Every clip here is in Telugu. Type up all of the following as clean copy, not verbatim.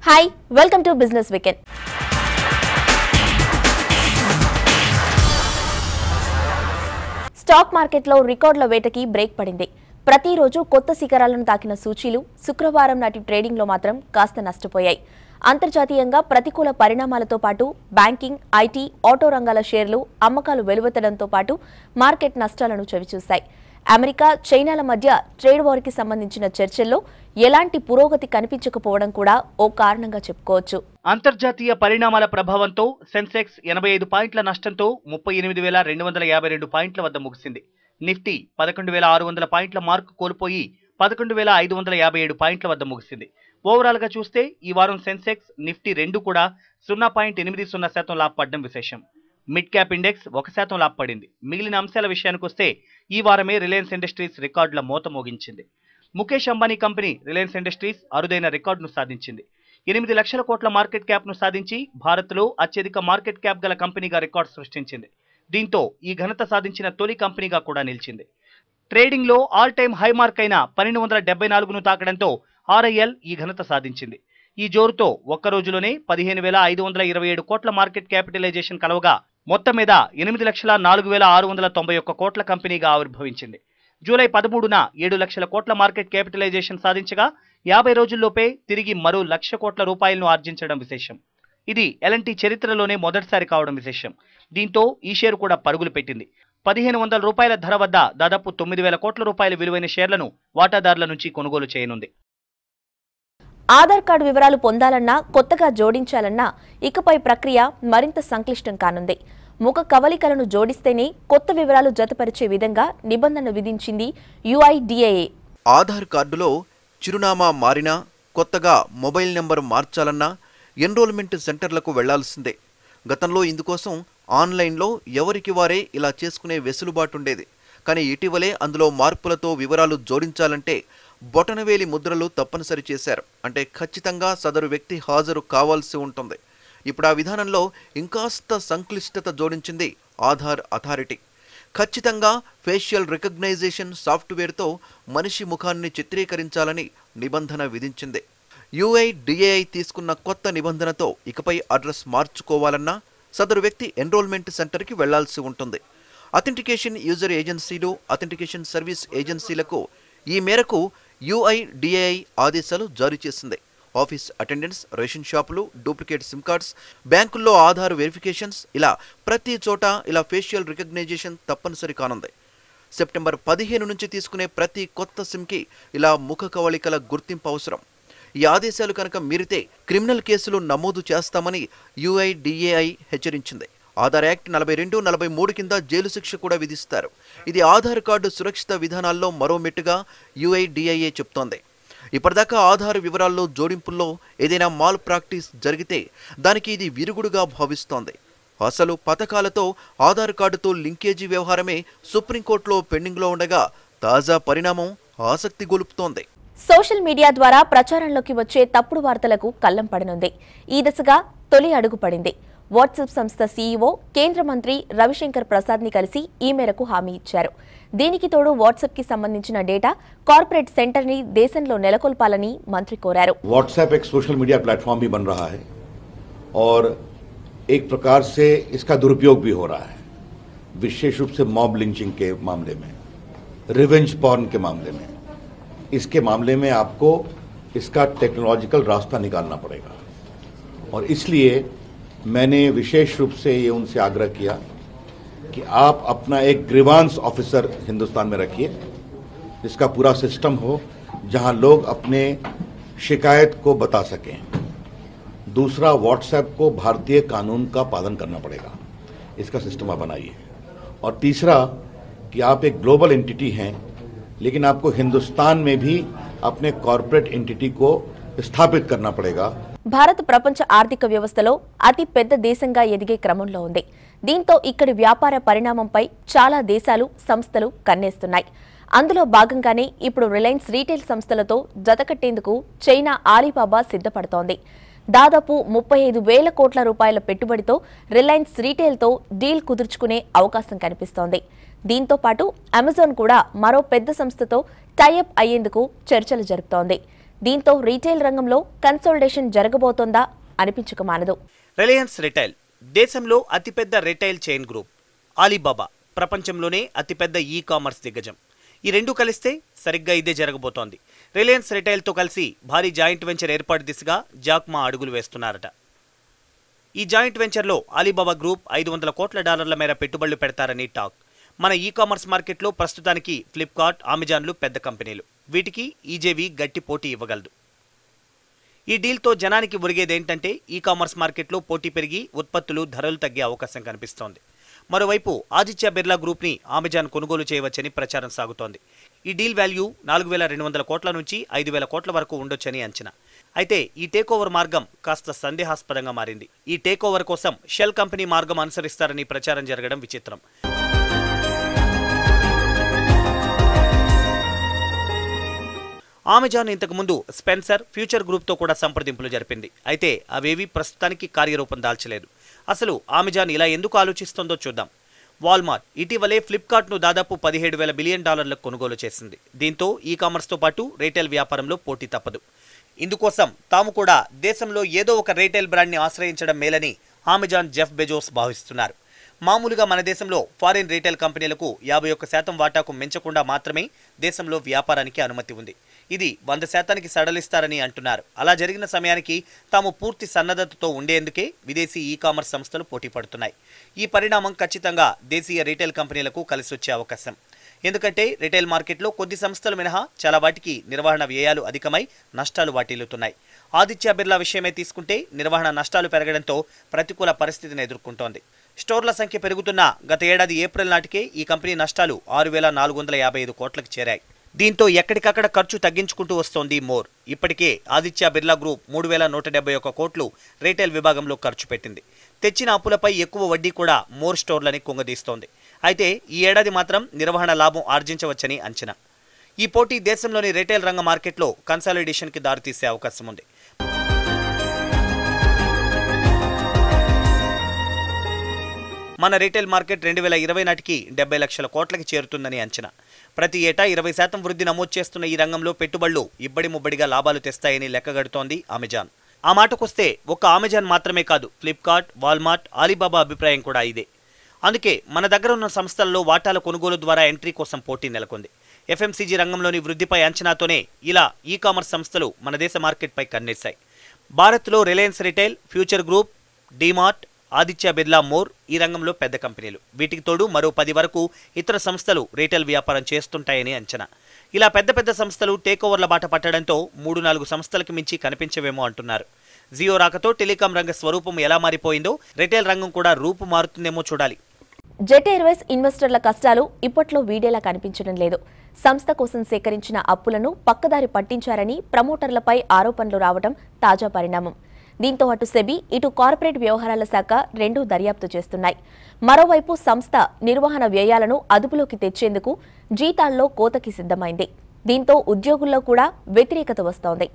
Hi, welcome to Business Weekend. Stock మార్కెట్లో రికార్డుల వేటకి బ్రేక్ పడింది. ప్రతిరోజు కొత్త శిఖరాలను తాకిన సూచీలు శుక్రవారం నాటి ట్రేడింగ్లో మాత్రం కాస్త నష్టపోయాయి. అంతర్జాతీయంగా ప్రతికూల పరిణామాలతో పాటు బ్యాంకింగ్, ఐటీ, ఆటో రంగాల షేర్లు అమ్మకాలు వెలువెత్తడంతో పాటు మార్కెట్ నష్టాలను చవిచూశాయి. అమెరికా, చైనాల మధ్య ట్రేడ్ వార్కి సంబంధించిన చర్చల్లో ఎలాంటి పురోగతి కనిపించకపోవడం కూడా ఓ కారణంగా చెప్పుకోవచ్చు. అంతర్జాతీయ పరిణామాల ప్రభావంతో సెన్సెక్స్ 85 పాయింట్ల నష్టంతో 38,252 పాయింట్ల వద్ద ముగిసింది. నిఫ్టీ 11,600 పాయింట్ల మార్కు కోల్పోయి 11,557 పాయింట్ల వద్ద ముగిసింది. ఓవరాల్ గా చూస్తే ఈ వారం సెన్సెక్స్, నిఫ్టీ రెండు కూడా 0.80% లాభపడడం విశేషం. మిడ్ క్యాప్ ఇండెక్స్ 1% లాభపడింది. మిగిలిన అంశాల విషయానికొస్తే ఈ వారమే రిలయన్స్ ఇండస్ట్రీస్ రికార్డుల మోత మోగించింది. ముఖేష్ అంబానీ కంపెనీ రిలయన్స్ ఇండస్ట్రీస్ అరుదైన రికార్డును సాధించింది. 8 లక్షల కోట్ల మార్కెట్ క్యాప్ను సాధించి భారత్లో అత్యధిక మార్కెట్ క్యాప్ గల కంపెనీగా రికార్డు సృష్టించింది. దీంతో ఈ ఘనత సాధించిన తొలి కంపెనీగా కూడా నిలిచింది. ట్రేడింగ్లో ఆల్ టైమ్ హై మార్క్ అయిన 1274ను తాకడంతో ఆర్ఐఎల్ ఈ ఘనత సాధించింది. ఈ జోరుతో ఒక్క రోజులోనే 15,527 కోట్ల మార్కెట్ క్యాపిటలైజేషన్ కలవగా మొత్తం మీద 8,04,691 కోట్ల కంపెనీగా ఆవిర్భవించింది. జూలై 13న 7 లక్షల కోట్ల మార్కెట్ క్యాపిటలైజేషన్ సాధించగా 50 రోజుల్లోపే తిరిగి మరో 1 లక్ష కోట్ల రూపాయలను ఆర్జించడం విశేషం. ఇది ఎల్ఎన్టీ చరిత్రలోనే మొదటిసారి కావడం విశేషం. దీంతో ఈ షేరు కూడా పరుగులు పెట్టింది. 1,500 రూపాయల ధర వద్ద దాదాపు 9,000 కోట్ల రూపాయల విలువైన షేర్లను వాటాదారుల నుంచి కొనుగోలు చేయనుంది. ఆధార్ కార్డు వివరాలు పొందాలన్నా, కొత్తగా జోడించాలన్నా ఇకపై ప్రక్రియ మరింత సంక్లిష్టం కానుంది. ముఖ కవళికలను జోడిస్తేనే కొత్త వివరాలు జతపరిచే విధంగా నిబంధనలు విధించింది UIDAI. ఆధార్ కార్డులో చిరునామా మారినా, కొత్తగా మొబైల్ నెంబర్ మార్చాలన్నా ఎన్రోల్మెంట్ సెంటర్లకు వెళ్లాల్సిందే. గతంలో ఇందుకోసం ఆన్లైన్లో ఎవరికి వారే ఇలా చేసుకునే వెసులుబాటుండేది. కానీ ఇటీవలే అందులో మార్పులతో వివరాలు జోడించాలంటే బొటనవేలి ముద్రలు తప్పనిసరి చేశారు. అంటే ఖచ్చితంగా సదరు వ్యక్తి హాజరు కావాల్సి ఉంటుంది. ఇప్పుడు ఆ విధానంలో ఇంకాస్త సంక్లిష్టత జోడించింది ఆధార్ అథారిటీ. ఖచ్చితంగా ఫేషియల్ రికగ్నైజేషన్ సాఫ్ట్వేర్తో మనిషి ముఖాన్ని చిత్రీకరించాలని నిబంధన విధించింది. UIDAI తీసుకున్న కొత్త నిబంధనతో ఇకపై అడ్రస్ మార్చుకోవాలన్నా సదరు వ్యక్తి ఎన్రోల్మెంట్ సెంటర్కి వెళ్లాల్సి ఉంటుంది. అథెంటికేషన్ యూజర్ ఏజెన్సీలు, అథెంటికేషన్ సర్వీస్ ఏజెన్సీలకు ఈ మేరకు UIDAI ఆదేశాలు జారీ చేసింది. ఆఫీస్ అటెండెన్స్, రేషన్ షాపులు, డూప్లికేట్ సిమ్ కార్డ్స్, బ్యాంకుల్లో ఆధార్ వెరిఫికేషన్స్, ఇలా ప్రతి చోట ఇలా ఫేషియల్ రికగ్నైజేషన్ తప్పనిసరి కానుంది. సెప్టెంబర్ 15 నుంచి తీసుకునే ప్రతి కొత్త సిమ్కి ఇలా ముఖ కవళికల గుర్తింపు అవసరం. ఈ ఆదేశాలు కనుక మీరితే క్రిమినల్ కేసులు నమోదు చేస్తామని UIDAI హెచ్చరించింది. ఆధార్ యాక్ట్ 42, 43 కింద జైలు శిక్ష కూడా విధిస్తారు. ఇది ఆధార్ కార్డు సురక్షిత విధానాల్లో మరో మెట్టుగా UIDAI చెప్తోంది. ఇప్పటిదాకా ఆధార్ వివరాల్లో జోడింపుల్లో ఏదైనా మాల్ ప్రాక్టీస్ జరిగితే దానికి ఇది విరుగుడుగా భావిస్తోంది. అసలు పథకాలతో ఆధార్ కార్డుతో లింకేజీ వ్యవహారమే సుప్రీంకోర్టులో పెండింగ్లో ఉండగా తాజా పరిణామం ఆసక్తి గొలుపుతోంది. సోషల్ మీడియా ద్వారా ప్రచారంలోకి వచ్చే తప్పుడు వార్తలకు కళ్లం పడనుంది. ఈ దిశగా తొలి అడుగు పడింది. వాట్సాప్ సంస్థ CEO కేంద్ర మంత్రి రవిశంకర్ ప్రసాద్ ని కలిసి ఈ మేరకు హామీ ఇచ్చారు. దీనికి తోడు వాట్సాప్ కి సంబంధించిన డేటా కార్పొరేట్ సెంటర్ ని దేశంలో నెలకొల్పాలని మంత్రి కోరారు. व्हाट्सएप एक सोशल मीडिया प्लेटफॉर्म भी बन रहा है और एक प्रकार से इसका दुरुपयोग भी हो रहा है, विशेष रूप से मॉब लिंचिंग के मामले में, रिवेंज पॉर्न के मामले में. इसके मामले में आपको इसका टेक्नोलॉजिकल रास्ता निकालना पड़ेगा और इसलिए मैंने विशेष रूप से ये उनसे आग्रह किया कि आप अपना एक ग्रीवांस ऑफिसर हिंदुस्तान में रखिए, जिसका पूरा सिस्टम हो, जहां लोग अपने शिकायत को बता सकें. दूसरा, व्हाट्सएप को भारतीय कानून का पालन करना पड़ेगा, इसका सिस्टम आप बनाइए. और तीसरा कि आप एक ग्लोबल एंटिटी हैं, लेकिन आपको हिंदुस्तान में भी अपने कॉर्पोरेट एंटिटी को स्थापित करना पड़ेगा. భారత్ ప్రపంచ ఆర్థిక వ్యవస్థలో అతి పెద్ద దేశంగా ఎదిగే క్రమంలో ఉంది. దీంతో ఇక్కడి వ్యాపార పరిణామంపై చాలా దేశాలు, సంస్థలు కన్నేస్తున్నాయి. అందులో భాగంగానే ఇప్పుడు రిలయన్స్ రీటైల్ సంస్థలతో జతకట్టేందుకు చైనా ఆలీబాబా సిద్ధపడుతోంది. దాదాపు 35,000 కోట్ల రూపాయల పెట్టుబడితో రిలయన్స్ రీటైల్తో డీల్ కుదుర్చుకునే అవకాశం కనిపిస్తోంది. దీంతో పాటు అమెజాన్ కూడా మరో పెద్ద సంస్థతో టైఅప్ అయ్యేందుకు చర్చలు జరుపుతోంది. దీంతో రీటైల్ రంగంలో కన్సాలిడేషన్ జరగబోతోందా అనిపించక మానదు. రిలయన్స్ రిటైల్ దేశంలో అతిపెద్ద రిటైల్ చైన్ గ్రూప్. అలీబాబా ప్రపంచంలోనే అతిపెద్ద ఈ-కామర్స్ దిగ్గజం. ఈ రెండు కలిస్తే సరిగ్గా ఇదే జరగబోతోంది. రిలయన్స్ రిటైల్తో కలిసి భారీ జాయింట్ వెంచర్ ఏర్పాటు దిశగా జాక్ మా అడుగులు వేస్తున్నారట. ఈ జాయింట్ వెంచర్లో అలీబాబా గ్రూప్ $500 కోట్ల మేర పెట్టుబడులు పెడతారని టాక్. మన ఈ-కామర్స్ మార్కెట్లో ప్రస్తుతానికి ఫ్లిప్కార్ట్, అమెజాన్లు పెద్ద కంపెనీలు. వీటికి ఈజేవి గట్టి పోటీ ఇవ్వగలదు. ఈ డీల్తో జనానికి ఒరిగేదేంటంటే ఈ-కామర్స్ మార్కెట్లో పోటీ పెరిగి ఉత్పత్తులు ధరలు తగ్గే అవకాశం కనిపిస్తోంది. మరోవైపు ఆదిత్య బిర్లా గ్రూప్ని అమెజాన్ కొనుగోలు చేయవచ్చని ప్రచారం సాగుతోంది. ఈ డీల్ వాల్యూ 4,200 కోట్ల నుంచి 5,000 కోట్ల వరకు ఉండొచ్చని అంచనా. అయితే ఈ టేకోవర్ మార్గం కాస్త సందేహాస్పదంగా మారింది. ఈ టేకోవర్ కోసం షెల్ కంపెనీ మార్గం అనుసరిస్తారని ప్రచారం జరగడం విచిత్రం. అమెజాన్ ఇంతకుముందు స్పెన్సర్, ఫ్యూచర్ గ్రూప్తో కూడా సంప్రదింపులు జరిపింది. అయితే అవేవి ప్రస్తుతానికి కార్యరూపం దాల్చలేదు. అసలు అమెజాన్ ఇలా ఎందుకు ఆలోచిస్తోందో చూద్దాం. వాల్మార్ట్ ఇటీవలే ఫ్లిప్కార్ట్ను దాదాపు $17,000 బిలియన్ కొనుగోలు చేసింది. దీంతో ఈ-కామర్స్తో పాటు రీటైల్ వ్యాపారంలో పోటీ తప్పదు. ఇందుకోసం తాము కూడా దేశంలో ఏదో ఒక రీటైల్ బ్రాండ్ని ఆశ్రయించడం మేలని అమెజాన్ జెఫ్ బెజోస్ భావిస్తున్నారు. మామూలుగా మన దేశంలో ఫారిన్ రీటైల్ కంపెనీలకు 51% వాటాకు మించకుండా మాత్రమే దేశంలో వ్యాపారానికి అనుమతి ఉంది. ఇది 100%కి సడలిస్తారని అంటున్నారు. అలా జరిగిన సమయానికి తాము పూర్తి సన్నద్ధతతో ఉండేందుకే విదేశీ ఈ-కామర్స్ సంస్థలు పోటీ పడుతున్నాయి. ఈ పరిణామం ఖచ్చితంగా దేశీయ రీటైల్ కంపెనీలకు కలిసొచ్చే అవకాశం. ఎందుకంటే రీటైల్ మార్కెట్లో కొద్ది సంస్థలు మినహా చాలా వాటికి నిర్వహణ వ్యయాలు అధికమై నష్టాలు వాటిల్లుతున్నాయి. ఆదిత్య బిర్లా విషయమే తీసుకుంటే నిర్వహణ నష్టాలు పెరగడంతో ప్రతికూల పరిస్థితిని ఎదుర్కొంటోంది. స్టోర్ల సంఖ్య పెరుగుతున్నా గత ఏడాది ఏప్రిల్ నాటికే ఈ కంపెనీ నష్టాలు 6,455 కోట్లకు చేరాయి. దీంతో ఎక్కడికక్కడ ఖర్చు తగ్గించుకుంటూ వస్తోంది మోర్. ఇప్పటికే ఆదిత్య బిర్లా గ్రూప్ 3,171 కోట్లు రీటైల్ విభాగంలో ఖర్చు పెట్టింది. తెచ్చిన అప్పులపై ఎక్కువ వడ్డీ కూడా మోర్ స్టోర్లని కుంగదీస్తోంది. అయితే ఈ ఏడాది మాత్రం నిర్వహణ లాభం ఆర్జించవచ్చని అంచనా. ఈ పోటీ దేశంలోని రీటైల్ రంగ మార్కెట్లో కన్సాలిడేషన్కి దారితీసే అవకాశం ఉంది. మన రీటైల్ మార్కెట్ 2020 నాటికి 70 లక్షల కోట్లకి చేరుతుందని అంచనా. ప్రతి ఏటా 20% వృద్ధి నమోదు చేస్తున్న ఈ రంగంలో పెట్టుబడులు ఇబ్బడి ముబ్బడిగా లాభాలు తెస్తాయని లెక్కగడుతోంది అమెజాన్. ఆ మాటకొస్తే ఒక్క అమెజాన్ మాత్రమే కాదు, ఫ్లిప్కార్ట్, వాల్మార్ట్, అలీబాబా అభిప్రాయం కూడా ఇదే. అందుకే మన దగ్గర ఉన్న సంస్థల్లో వాటాల కొనుగోలు ద్వారా ఎంట్రీ కోసం పోటీ నెలకొంది. ఎఫ్ఎంసీజీ రంగంలోని వృద్ధిపై అంచనాతోనే ఇలా ఈ-కామర్స్ సంస్థలు మన దేశ మార్కెట్పై కన్నేశాయి. భారత్లో Reliance Retail, Future Group, DMart, Aditya Birla More ఈ రంగంలో పెద్ద కంపెనీలు. వీటికి తోడు మరో 10 వరకు ఇతర సంస్థలు రీటైల్ వ్యాపారం చేస్తుంటాయని అంచనా. ఇలా పెద్ద పెద్ద సంస్థలు టేకోవర్ల బాట పట్టడంతో 3-4 సంస్థలకు మించి కనిపించవేమో అంటున్నారు. జియో రాకతో టెలికాం రంగ స్వరూపం ఎలా మారిపోయిందో రీటైల్ రంగం కూడా రూపు మారుతుందేమో చూడాలి. జెట్ ఎయిర్వేస్ ఇన్వెస్టర్ల కష్టాలు ఇప్పట్లో వీడేలా కనిపించడం లేదు. సంస్థ కోసం సేకరించిన అప్పులను పక్కదారి పట్టించారని ప్రమోటర్లపై ఆరోపణలు రావడం తాజా పరిణామం. దీంతో అటు సెబీ, ఇటు కార్పొరేట్ వ్యవహారాల శాఖ రెండూ దర్యాప్తు చేస్తున్నాయి. మరోవైపు సంస్థ నిర్వహణ వ్యయాలను అదుపులోకి తెచ్చేందుకు జీతాల్లో కోతకి సిద్ధమైంది. దీంతో ఉద్యోగుల్లో కూడా వ్యతిరేకత వస్తోంది.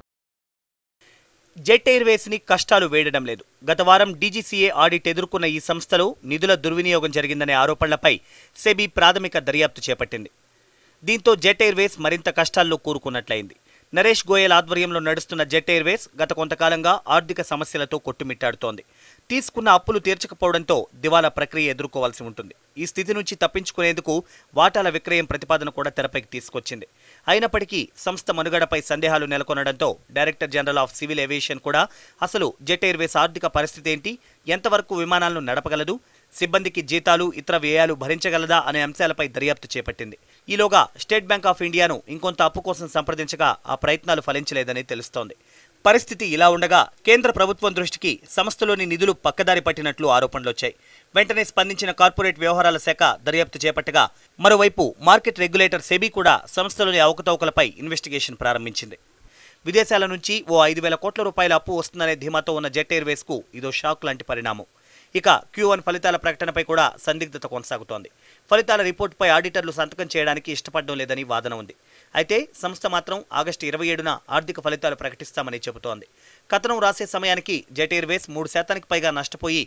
జెట్ ఎయిర్వేస్ ని కష్టాలు వేయడం లేదు. గత వారం డీజీసీఏ ఆడిట్ ఎదుర్కొన్న ఈ సంస్థలో నిధుల దుర్వినియోగం జరిగిందనే ఆరోపణలపై సెబీ ప్రాథమిక దర్యాప్తు చేపట్టింది. దీంతో జెట్ ఎయిర్వేస్ మరింత కష్టాల్లో కూరుకున్నట్లయింది. నరేష్ గోయల్ ఆధ్వర్యంలో నడుస్తున్న జెట్ ఎయిర్వేస్ గత కొంతకాలంగా ఆర్థిక సమస్యలతో కొట్టుమిట్టాడుతోంది. తీసుకున్న అప్పులు తీర్చకపోవడంతో దివాలా ప్రక్రియ ఎదుర్కోవాల్సి ఉంటుంది. ఈ స్థితి నుంచి తప్పించుకునేందుకు వాటాల విక్రయం ప్రతిపాదన కూడా తెరపైకి తీసుకొచ్చింది. అయినప్పటికీ సంస్థ మనుగడపై సందేహాలు నెలకొనడంతో director general of civil aviation కూడా అసలు జెట్ ఎయిర్వేస్ ఆర్థిక పరిస్థితి ఏంటి, ఎంతవరకు విమానాలను నడపగలదు, సిబ్బందికి జీతాలు, ఇతర వ్యయాలు భరించగలదా అనే అంశాలపై దర్యాప్తు చేపట్టింది. ఈలోగా స్టేట్ బ్యాంక్ ఆఫ్ ఇండియాను ఇంకొంత అప్పు కోసం సంప్రదించగా ఆ ప్రయత్నాలు ఫలించలేదని తెలుస్తోంది. పరిస్థితి ఇలా ఉండగా కేంద్ర ప్రభుత్వం దృష్టికి సంస్థలోని నిధులు పక్కదారి పట్టినట్లు ఆరోపణలొచ్చాయి. వెంటనే స్పందించిన కార్పొరేట్ వ్యవహారాల శాఖ దర్యాప్తు చేపట్టగా మరోవైపు మార్కెట్ రెగ్యులేటర్ సెబీ కూడా సంస్థలోని అవకతవకలపై ఇన్వెస్టిగేషన్ ప్రారంభించింది. విదేశాల నుంచి ఓ 5,000 కోట్ల రూపాయల అప్పు వస్తుందనే ధీమాతో ఉన్న జెట్ ఎయిర్వేస్కు ఇదో షాక్ లాంటి పరిణామం. ఇక Q1 ఫలితాల ప్రకటనపై కూడా సందిగ్ధత కొనసాగుతోంది. ఫలితాల రిపోర్టుపై ఆడిటర్లు సంతకం చేయడానికి ఇష్టపడడం లేదని వాదన ఉంది. అయితే సంస్థ మాత్రం ఆగస్టు 27న ఆర్థిక ఫలితాలు ప్రకటిస్తామని చెబుతోంది. కథనం రాసే సమయానికి జెట్ ఎయిర్వేస్ 3% పైగా నష్టపోయి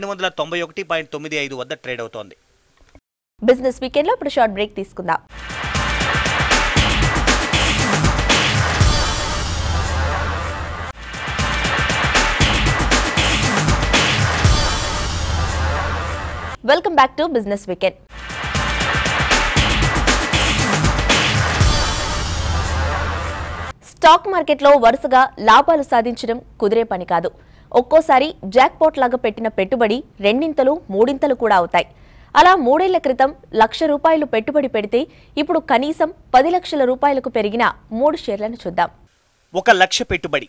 291.95 వద్ద ట్రేడ్ అవుతోంది. బిజినెస్ వీకెండ్లో ఇప్పుడు షార్ట్ బ్రేక్ తీసుకుందాం. Welcome back to Business Weekend. Stock మార్కెట్లో వరుసగా లాభాలు సాధించడం కుదిరే పని కాదు. ఒక్కోసారి జాక్పాట్ లాగా పెట్టిన పెట్టుబడి రెండింతలు మూడింతలు కూడా అవుతాయి. అలా 3 ఏళ్ల క్రితం ₹1,00,000 పెట్టుబడి పెడితే ఇప్పుడు కనీసం 10 లక్షల రూపాయలకు పెరిగిన 3 షేర్లను చూద్దాం. 1 లక్ష పెట్టుబడి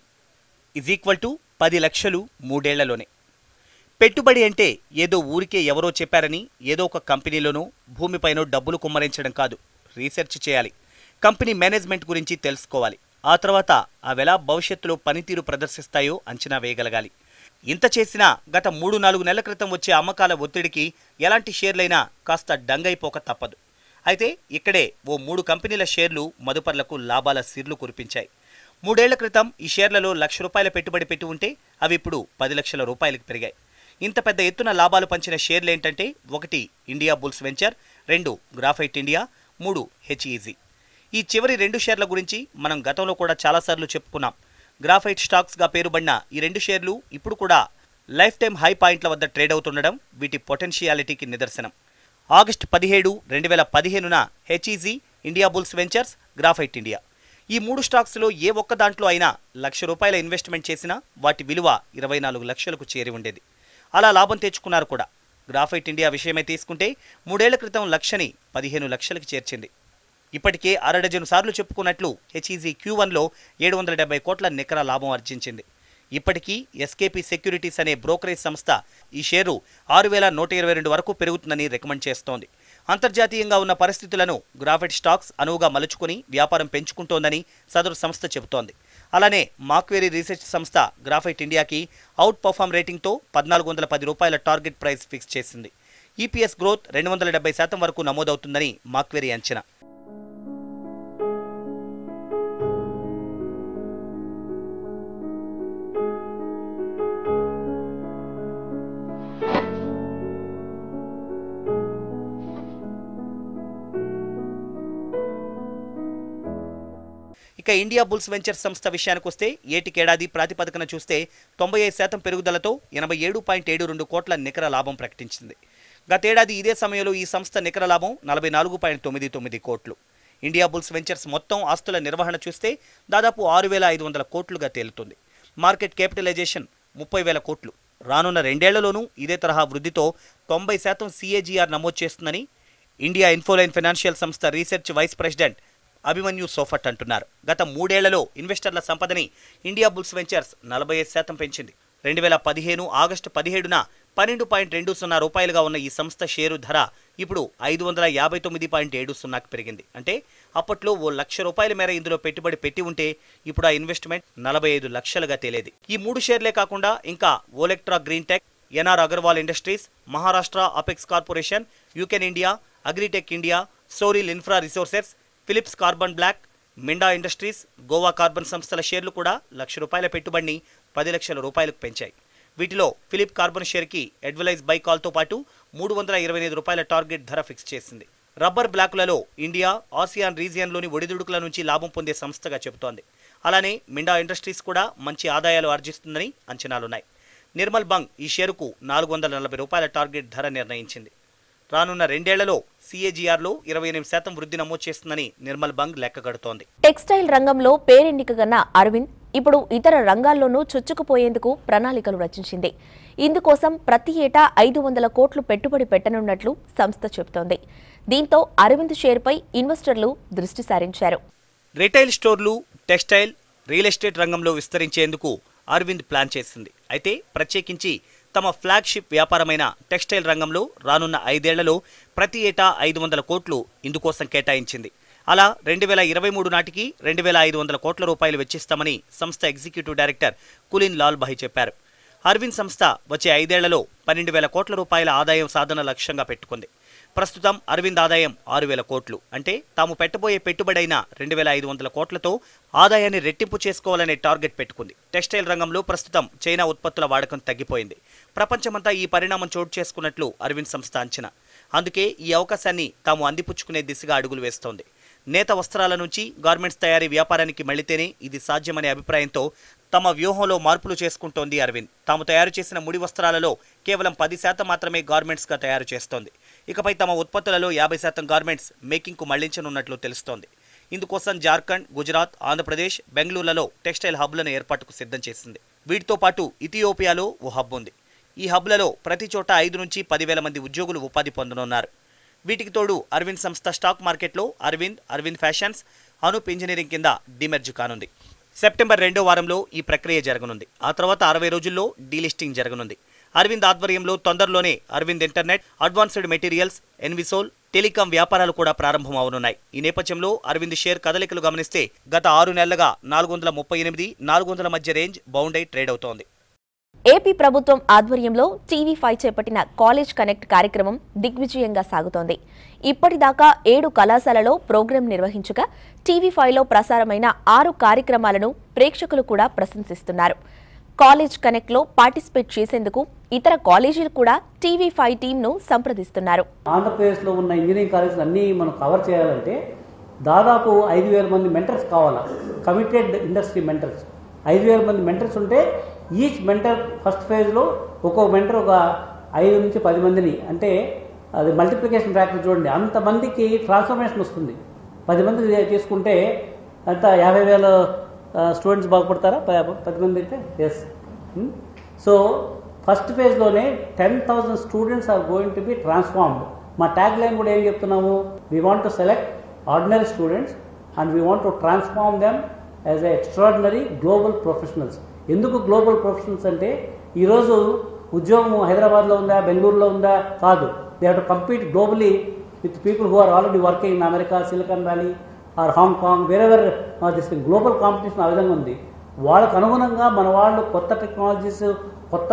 = 10 లక్షలు 3 ఏళ్లలోనే. పెట్టుబడి అంటే ఏదో ఊరికే ఎవరో చెప్పారని ఏదో ఒక కంపెనీలోనో భూమిపైనో డబ్బులు కుమ్మరించడం కాదు. రీసెర్చ్ చేయాలి, కంపెనీ మేనేజ్మెంట్ గురించి తెలుసుకోవాలి. ఆ తర్వాత అవెలా భవిష్యత్తులో పనితీరు ప్రదర్శిస్తాయో అంచనా వేయగలగాలి. ఇంత చేసినా గత 3-4 నెలల క్రితం వచ్చే అమ్మకాల ఒత్తిడికి ఎలాంటి షేర్లైనా కాస్త డంగైపోక తప్పదు. అయితే ఇక్కడే ఓ 3 కంపెనీల షేర్లు మదుపర్లకు లాభాల సిర్లు కురిపించాయి. 3 ఏళ్ల క్రితం ఈ షేర్లలో ₹1,00,000 పెట్టుబడి పెట్టి ఉంటే అవి ఇప్పుడు 10 లక్షల రూపాయలకు పెరిగాయి. ఇంత పెద్ద ఎత్తున లాభాలు పంచిన షేర్లేంటంటే 1 India Bulls Venture, 2 Graphite India, 3 HEG. ఈ చివరి 2 షేర్ల గురించి మనం గతంలో కూడా చాలాసార్లు చెప్పుకున్నాం. గ్రాఫైట్ స్టాక్స్గా పేరుబడిన ఈ 2 షేర్లు ఇప్పుడు కూడా లైఫ్ టైం హై పాయింట్ల వద్ద ట్రేడ్ అవుతుండడం వీటి పొటెన్షియాలిటీకి నిదర్శనం. ఆగస్టు 17, 2015న HEG, India Bulls Ventures, Graphite India ఈ 3 స్టాక్స్లో ఏ ఒక్క దాంట్లో అయినా ₹1,00,000 ఇన్వెస్ట్మెంట్ చేసినా వాటి విలువ 24 లక్షలకు చేరి ఉండేది. అలా లాభం తెచ్చుకున్నారు కూడా. గ్రాఫైట్ ఇండియా విషయమే తీసుకుంటే 3 ఏళ్ల క్రితం లక్షని 15 లక్షలకు చేర్చింది. ఇప్పటికే 6 డజను సార్లు చెప్పుకున్నట్లు HEG Q1లో 770 కోట్ల నికర లాభం ఆర్జించింది. ఇప్పటికీ ఎస్కేపీ సెక్యూరిటీస్ అనే బ్రోకరేజ్ సంస్థ ఈ షేరు 6,122 వరకు పెరుగుతుందని రికమెండ్ చేస్తోంది. అంతర్జాతీయంగా ఉన్న పరిస్థితులను గ్రాఫైట్ స్టాక్స్ అనువుగా మలుచుకుని వ్యాపారం పెంచుకుంటోందని సదరు సంస్థ చెబుతోంది. అలానే మాక్వేరీ రీసెర్చ్ సంస్థ గ్రాఫైట్ ఇండియాకి అవుట్ పర్ఫార్మ్ రేటింగ్తో ₹1,410 టార్గెట్ ప్రైస్ ఫిక్స్ చేసింది. ఈపీఎస్ గ్రోత్ 270% వరకు నమోదవుతుందని మాక్వేరీ అంచనా. ఇక ఇండియా బుల్స్ వెంచర్ సంస్థ విషయానికి వస్తే ఏటికేడాది ప్రాతిపదికన చూస్తే 95% పెరుగుదలతో 87.72 కోట్ల నికర లాభం ప్రకటించింది. గతేడాది ఇదే సమయంలో ఈ సంస్థ నికర లాభం 44.99 కోట్లు. ఇండియా బుల్స్ వెంచర్స్ మొత్తం ఆస్తుల నిర్వహణ చూస్తే దాదాపు 6,500 కోట్లుగా తేలుతుంది. మార్కెట్ క్యాపిటలైజేషన్ 30,000 కోట్లు. రానున్న 2 ఏళ్లలోనూ ఇదే తరహా వృద్ధితో 90% CAGR నమోదు చేస్తుందని ఇండియా ఇన్ఫోలైన్ ఫైనాన్షియల్ సంస్థ research vice president Abhimanyu Sofat అంటున్నారు. గత 3 ఏళ్లలో ఇన్వెస్టర్ల సంపదని ఇండియా బుల్స్ వెంచర్స్ 45% పెంచింది. 2015 ఆగస్టు 17న ₹12.20గా ఉన్న ఈ సంస్థ షేరు ధర ఇప్పుడు ₹559.70కి పెరిగింది. అంటే అప్పట్లో ఓ ₹1,00,000 మేర ఇందులో పెట్టుబడి పెట్టి ఉంటే ఇప్పుడు ఆ ఇన్వెస్ట్మెంట్ 45 లక్షలుగా తేలేది. ఈ 3 షేర్లే కాకుండా ఇంకా Olectra Green Tech, NR Agarwal Industries, Maharashtra Apex Corporation, Yuken India, Agritech India, Sorril Infra Resources, Phillips Carbon Black, Minda Industries, Goa Carbon సంస్థల షేర్లు కూడా ₹1,00,000 పెట్టుబడిని 10 లక్షల రూపాయలకు పెంచాయి. వీటిలో ఫిలిప్ కార్బన్ షేర్కి అడ్వలైజ్ బై కాల్తో పాటు ₹325 టార్గెట్ ధర ఫిక్స్ చేసింది. రబ్బర్ బ్లాకులలో ఇండియా, ఆసియాన్ రీజియన్లోని ఒడిదుడుకుల నుంచి లాభం పొందే సంస్థగా చెబుతోంది. అలానే మిండా ఇండస్ట్రీస్ కూడా మంచి ఆదాయాలు ఆర్జిస్తుందని అంచనాలున్నాయి. నిర్మల్ బంగ్ ఈ షేరుకు ₹440 టార్గెట్ ధర నిర్ణయించింది. రానున్న 2 ఏళ్లలో CAGRలో 28% వృద్ధి నమోదు చేస్తుందని నిర్మల్ బంగ్ లెక్కగడుతోంది. టెక్స్టైల్ రంగంలో పేరెన్నికగన్న అరవింద్ ఇప్పుడు ఇతర రంగాల్లోనూ చొచ్చుకుపోయేందుకు ప్రణాళికలు రచించింది. ఇందుకోసం ప్రతి ఏటా 500 కోట్లు పెట్టుబడి పెట్టనున్నట్లు సంస్థ చెబుతోంది. దీంతో అరవింద్ షేర్పై ఇన్వెస్టర్లు దృష్టి సారించారు. రిటైల్ స్టోర్లు, టెక్స్టైల్, రియల్ ఎస్టేట్ రంగంలో విస్తరించేందుకు అరవింద్ ప్లాన్ చేసింది. అయితే ప్రత్యేకించి తమ ఫ్లాగ్షిప్ వ్యాపారమైన టెక్స్టైల్ రంగంలో రానున్న 5 ఏళ్లలో ప్రతి ఏటా 500 కోట్లు ఇందుకోసం కేటాయించింది. అలా 2023 నాటికి 2,500 కోట్ల రూపాయలు వెచ్చిస్తామని సంస్థ executive director Kulin Lalbhai చెప్పారు. అరవింద్ సంస్థ వచ్చే 5 ఏళ్లలో 12,000 కోట్ల రూపాయల ఆదాయం సాధన లక్ష్యంగా పెట్టుకుంది. ప్రస్తుతం అరవింద్ ఆదాయం 6,000 కోట్లు. అంటే తాము పెట్టబోయే పెట్టుబడైన 2,500 కోట్లతో ఆదాయాన్ని రెట్టింపు చేసుకోవాలనే టార్గెట్ పెట్టుకుంది. టెక్స్టైల్ రంగంలో ప్రస్తుతం చైనా ఉత్పత్తుల వాడకం తగ్గిపోయింది. ప్రపంచమంతా ఈ పరిణామం చోటు చేసుకున్నట్లు అరవింద్ సంస్థ అంచనా. అందుకే ఈ అవకాశాన్ని తాము అందిపుచ్చుకునే దిశగా అడుగులు వేస్తోంది. నేత వస్త్రాల నుంచి గార్మెంట్స్ తయారీ వ్యాపారానికి మళ్లితేనే ఇది సాధ్యమనే అభిప్రాయంతో తమ వ్యూహంలో మార్పులు చేసుకుంటోంది అరవింద్. తాము తయారు చేసిన ముడి వస్త్రాలలో కేవలం 10% మాత్రమే గార్మెంట్స్గా తయారు చేస్తోంది. ఇకపై తమ ఉత్పత్తులలో 50% గార్మెంట్స్ మేకింగ్కు మళ్లించనున్నట్లు తెలుస్తోంది. ఇందుకోసం జార్ఖండ్, గుజరాత్, ఆంధ్రప్రదేశ్, బెంగళూరులలో టెక్స్టైల్ హబ్లను ఏర్పాటుకు సిద్ధం చేసింది. వీటితో పాటు ఇథియోపియాలో ఓ హబ్ ఉంది. ఈ హబ్లలో ప్రతి చోట 5 నుంచి 10,000 మంది ఉద్యోగులు ఉపాధి పొందనున్నారు. వీటికి తోడు అరవింద్ సంస్థ స్టాక్ మార్కెట్లో అరవింద్ ఫ్యాషన్స్, అనూప్ ఇంజనీరింగ్ కింద డిమెర్జ్ కానుంది. సెప్టెంబర్ 2వ వారంలో ఈ ప్రక్రియ జరగనుంది. ఆ తర్వాత 60 రోజుల్లో డీలిస్టింగ్ జరగనుంది. అరవింద్ ఆధ్వర్యంలో తొందరలోనే Arvind internet, advanced materials, Envisol, telecom వ్యాపారాలు కూడా ప్రారంభం అవనున్నాయి. ఈ నేపథ్యంలో అరవింద్ షేర్ కదలికలు గమనిస్తే గత 6 నెలలుగా 438, 400 మధ్య రేంజ్ బౌండ్ అయి ట్రేడ్ అవుతోంది. ఏపీ ప్రభుత్వం ఆధ్వర్యంలో TV5 చేపట్టిన కాలేజ్ కనెక్ట్ కార్యక్రమం దిగ్విజయంగా సాగుతోంది. ఇప్పటిదాకా 7 కళాశాలలో ప్రోగ్రాం నిర్వహించగా TV5లో ప్రసారమైన 6 కార్యక్రమాలను ప్రేక్షకులు కూడా ప్రశంసిస్తున్నారు. కాలేజ్ కనెక్ట్లో పార్టిసిపేట్ చేసేందుకు ఇతర కాలేజీలు కూడా TV5 టీంను సంప్రదిస్తున్నారు. ఆంధ్రప్రదేశ్లో ఉన్న ఇంజనీరింగ్ కాలేజీలు అన్నీ మనం కవర్ చేయాలంటే దాదాపు 5,000 మంది మెంటర్స్ కావాలా, కమిటెడ్ ఇండస్ట్రీ మెంటర్స్. 5,000 మంది మెంటర్స్ ఉంటే ఈచ్ మెంటర్ ఫస్ట్ ఫేజ్లో ఒక్కొక్క మెంటర్ ఒక 5 నుంచి 10 మందిని, అంటే అది మల్టిప్లికేషన్ ఫ్యాక్టర్ చూడండి, అంతమందికి ట్రాన్స్ఫర్మేషన్ వస్తుంది. 10 మంది తీసుకుంటే అంత 50,000 స్టూడెంట్స్ బాగుపడతారా 10 మంది అయితే? ఎస్. సో ఫస్ట్ ఫేజ్లోనే 10,000 students are going to be transformed. మా ట్యాగ్ లైన్ కూడా ఏం చెప్తున్నాము? We want to select ordinary students and we want to transform them as a extraordinary global professionals. ఎందుకు గ్లోబల్ ప్రొఫెషనల్స్ అంటే ఈరోజు ఉద్యోగం హైదరాబాద్లో ఉందా, బెంగళూరులో ఉందా కాదు. They have to compete globally with people who are already working in America, Silicon Valley or Hong Kong, wherever this global competition ఆ విధంగా ఉంది. వాళ్ళకు అనుగుణంగా మన వాళ్ళు కొత్త టెక్నాలజీస్, కొత్త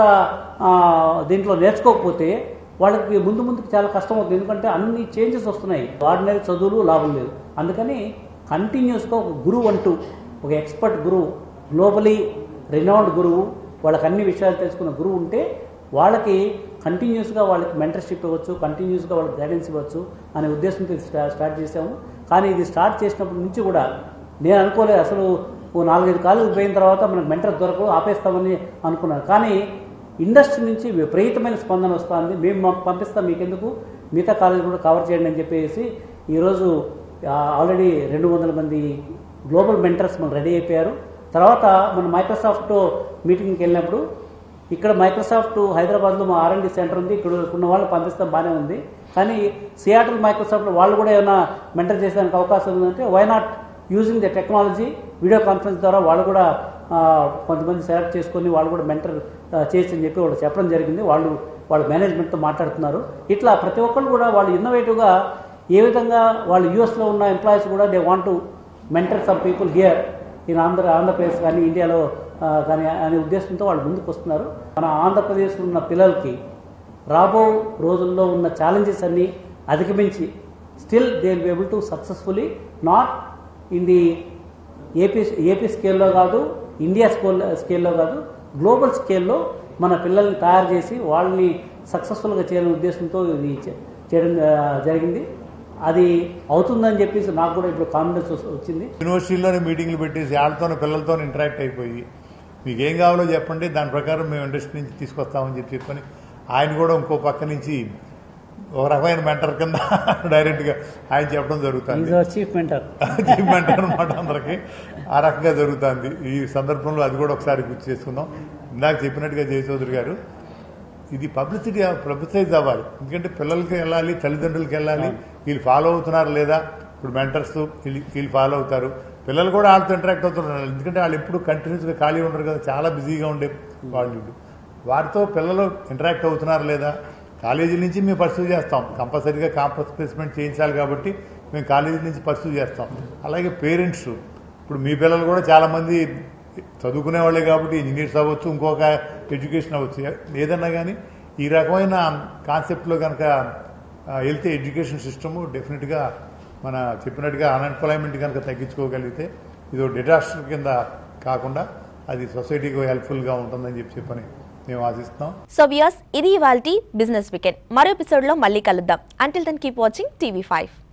దీంట్లో నేర్చుకోకపోతే వాళ్ళకి ముందుకు చాలా కష్టం అవుతుంది. ఎందుకంటే అన్ని చేంజెస్ వస్తున్నాయి. ఆర్డినరీ చదువులు లాభం లేదు. అందుకని కంటిన్యూస్గా ఒక గురువు అంటూ, ఒక ఎక్స్పర్ట్ గురువు, గ్లోబలీ రినౌండ్ గురువు, వాళ్ళకి అన్ని విషయాలు తెలుసుకున్న గురువు ఉంటే వాళ్ళకి కంటిన్యూస్గా వాళ్ళకి మెంటర్షిప్ ఇవ్వచ్చు, కంటిన్యూస్గా వాళ్ళకి గైడెన్స్ ఇవ్వచ్చు అనే ఉద్దేశంతో స్టార్ట్ చేసాము. కానీ ఇది స్టార్ట్ చేసినప్పటి నుంచి కూడా నేను అనుకోలేదు అసలు 4-5 కాలేజీలు పోయిన తర్వాత మనకు మెంటర్ దొరకదు, ఆపేస్తామని అనుకున్నాను. కానీ ఇండస్ట్రీ నుంచి విపరీతమైన స్పందన వస్తుంది. మేము పంపిస్తాం, మీకెందుకు, మిగతా కాలేజీ కూడా కవర్ చేయండి అని చెప్పేసి ఈరోజు ఆల్రెడీ 200 మంది గ్లోబల్ మెంటర్స్ మనకు రెడీ అయిపోయారు. తర్వాత మనం మైక్రోసాఫ్ట్ మీటింగ్కి వెళ్ళినప్పుడు ఇక్కడ మైక్రోసాఫ్ట్ హైదరాబాద్లో మా R&D సెంటర్ ఉంది, ఇక్కడ ఉన్న వాళ్ళు పంపిస్తాం, బాగానే ఉంది. కానీ సియాటిల్ మైక్రోసాఫ్ట్ వాళ్ళు కూడా ఏమైనా మెంటర్ చేసేదానికి అవకాశం ఉందంటే why not using the technology, video conference ద్వారా వాళ్ళు కూడా కొంతమంది సెలెక్ట్ చేసుకొని వాళ్ళు కూడా మెంటర్ చేసి అని చెప్పి వాళ్ళు చెప్పడం జరిగింది. వాళ్ళ మేనేజ్మెంట్తో మాట్లాడుతున్నారు. ఇట్లా ప్రతి ఒక్కరు కూడా వాళ్ళు ఇన్నోవేటివ్గా ఏ విధంగా వాళ్ళు యూఎస్లో ఉన్న ఎంప్లాయీస్ కూడా they want to mentor some people here in Andhra Pradesh కానీ ఇండియాలో కానీ అనే ఉద్దేశంతో వాళ్ళు ముందుకు వస్తున్నారు. మన ఆంధ్రప్రదేశ్లో ఉన్న పిల్లలకి రాబో రోజుల్లో ఉన్న ఛాలెంజెస్ అన్నీ అధిగమించి still they will be able to successfully not in the AP స్కేల్లో కాదు, ఇండియా స్కేల్లో కాదు, గ్లోబల్ స్కేల్లో మన పిల్లల్ని తయారు చేసి వాళ్ళని సక్సెస్ఫుల్గా చేయాలనే ఉద్దేశంతో ఇది చేయడం జరిగింది. అది అవుతుందని చెప్పేసి నాకు కూడా ఇప్పుడు కాన్ఫిడెన్స్ వచ్చింది. యూనివర్సిటీలోనే మీటింగ్లు పెట్టేసి వాళ్ళతోనే పిల్లలతో ఇంటరాక్ట్ అయిపోయి మీకు ఏం కావాలో చెప్పండి, దాని ప్రకారం మేము ఇండస్ట్రీ నుంచి తీసుకొస్తామని చెప్పని ఆయన కూడా ఇంకో పక్క నుంచి ఒక రకమైన మెంటర్ కింద డైరెక్ట్గా ఆయన చెప్పడం జరుగుతుంది. చీఫ్ మెంటర్ అనమాట అందరికి ఆ రకంగా జరుగుతుంది. ఈ సందర్భంలో అది కూడా ఒకసారి గుర్తు చేసుకుందాం. ఇందాక చెప్పినట్టుగా జయచౌదరి గారు, ఇది పబ్లిసైజ్ అవ్వాలి. ఎందుకంటే పిల్లలకి వెళ్ళాలి, తల్లిదండ్రులకి వెళ్ళాలి, వీళ్ళు ఫాలో అవుతున్నారు లేదా. ఇప్పుడు మెంటర్స్ వీళ్ళు ఫాలో అవుతారు, పిల్లలు కూడా వాళ్ళతో ఇంటరాక్ట్ అవుతున్నారు. ఎందుకంటే వాళ్ళు ఎప్పుడు కంటిన్యూస్గా ఖాళీ ఉండరు కదా, చాలా బిజీగా ఉండే వాళ్ళు. వారితో పిల్లలు ఇంటరాక్ట్ అవుతున్నారు లేదా. కాలేజీ నుంచి మేము పర్సూ చేస్తాం, కంపల్సరీగా క్యాంపస్ ప్లేస్మెంట్ చేయించాలి కాబట్టి మేము కాలేజీ నుంచి పర్సూ చేస్తాం. అలాగే పేరెంట్స్, ఇప్పుడు మీ పిల్లలు కూడా చాలామంది చదువుకునే వాళ్ళే కాబట్టి ఇంజనీర్స్ అవ్వచ్చు, ఇంకొక ఎడ్యుకేషన్ అవ్వచ్చు, ఏదన్నా కానీ ఈ రకమైన కాన్సెప్ట్లో కనుక వెళ్తే ఎడ్యుకేషన్ సిస్టము డెఫినెట్గా మన చెప్పినట్టుగా అన్ఎంప్లాయ్మెంట్ కనుక తగ్గించుకోగలిగితే ఇది డిజాస్టర్ కింద కాకుండా అది సొసైటీకి హెల్ప్ఫుల్గా ఉంటుందని చెప్పని మేము ఆశిస్తున్నాం. సో వ్యూయర్స్, ఇది ఇవాల్టి బిజినెస్ వీకెండ్. మరో ఎపిసోడ్లో మళ్ళీ కలుద్దాం. Until then keep watching TV5.